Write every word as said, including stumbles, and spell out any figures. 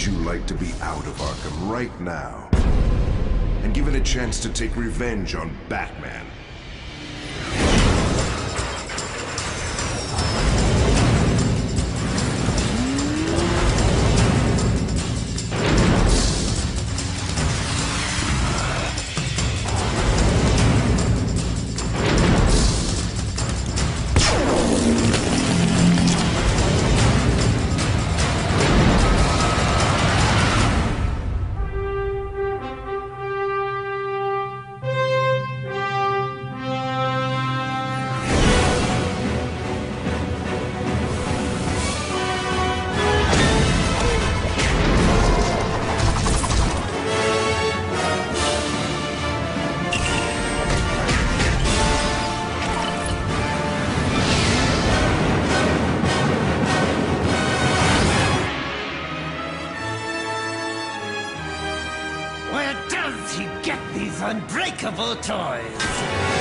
Would you like to be out of Arkham right now and given a chance to take revenge on Batman? Where does he get these unbreakable toys?